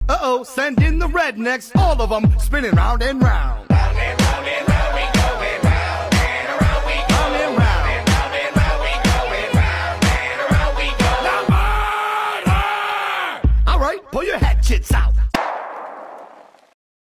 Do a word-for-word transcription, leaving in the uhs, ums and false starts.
Uh-oh, send in the rednecks, all of them spinning round and round. Round and round and round we going round and around we go. Round and round. Round and round we going round and around we go. All right, pull your hatchets out.